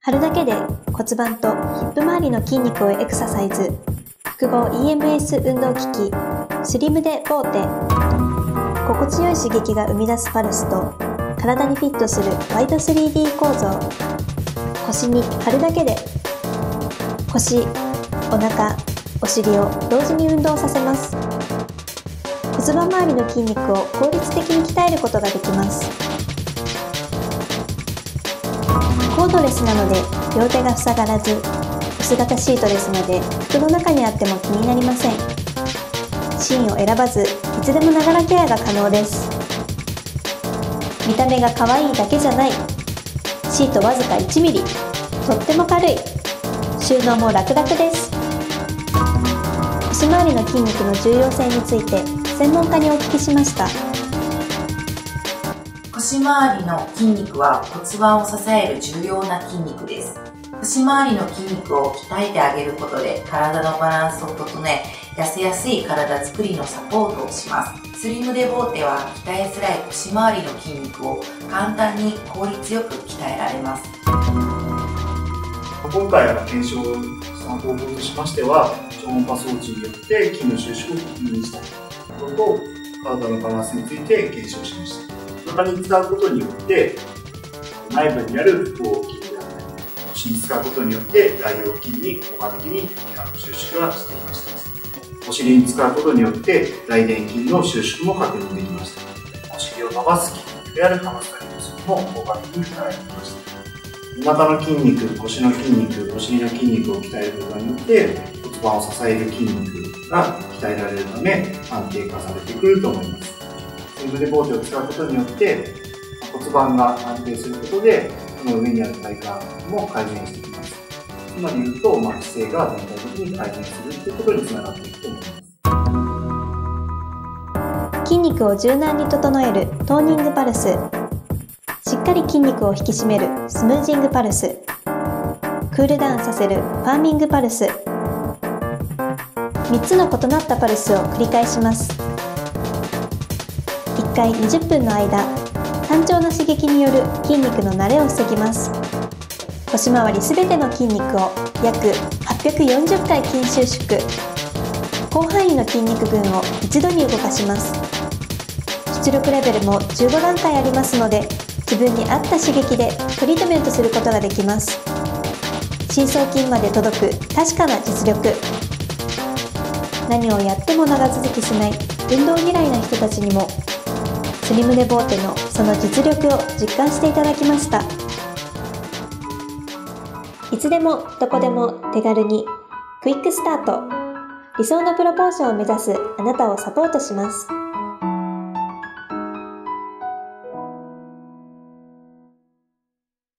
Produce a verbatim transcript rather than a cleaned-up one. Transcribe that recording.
貼るだけで骨盤とヒップ周りの筋肉をエクササイズ。複合 イーエムエス 運動機器スリムでボーテ。心地よい刺激が生み出すパルスと体にフィットするワイド スリーディー 構造。腰に貼るだけで腰、お腹、お尻を同時に運動させます。骨盤周りの筋肉を効率的に鍛えることができます。コードレスなので両手が塞がらず、薄型シートレスので服の中にあっても気になりません。芯を選ばず、いつでもながらケアが可能です。見た目が可愛いだけじゃない。シートわずかいちミリ、とっても軽い。収納も楽々です。腰回りの筋肉の重要性について専門家にお聞きしました。 腰回りの筋肉は骨盤を支える重要な筋肉です。腰回りの筋肉を鍛えてあげることで体のバランスを整え、痩せやすい体作りのサポートをします。スリムデボーテは鍛えづらい腰回りの筋肉を簡単に効率よく鍛えられます。 今回の検証した方法としましては、超音波装置によって筋の収縮を確認したことと、体のバランスについて検証しました。体に使うことによって内部にある腹横筋であったり、腰に使うことによって大腰筋に効果的に筋の収縮がしていました。お尻に使うことによって大臀筋の収縮も確認できました。お尻を伸ばす筋肉であるハムストリングスにも効果的に鍛えられました。お股の筋肉、腰の筋肉、お尻の筋肉を鍛えることによって骨盤を支える筋肉が鍛えられるため安定化されてくると思います。スリムデボーテを使うことによって骨盤が安定することで、その上にある体幹も改善してきます。つまり言うと、まあ、姿勢が全体的に改善するということにつながっていくと思います。筋肉を柔軟に整えるトーニングパルス。しっかり筋肉を引き締めるスムージングパルス。クールダウンさせるファーミングパルス。みっつの異なったパルスを繰り返します。いっかいにじゅっぷんの間、単調な刺激による筋肉の慣れを防ぎます。腰回りすべての筋肉を約はっぴゃくよんじゅっかい筋収縮。広範囲の筋肉群を一度に動かします。出力レベルもじゅうごだんかいありますので、自分に合った刺激でトリートメントすることができます。深層筋まで届く確かな実力。何をやっても長続きしない運動嫌いな人たちにもスリムデボーテのその実力を実感していただきました。いつでもどこでも手軽にクイックスタート。理想のプロポーションを目指すあなたをサポートします。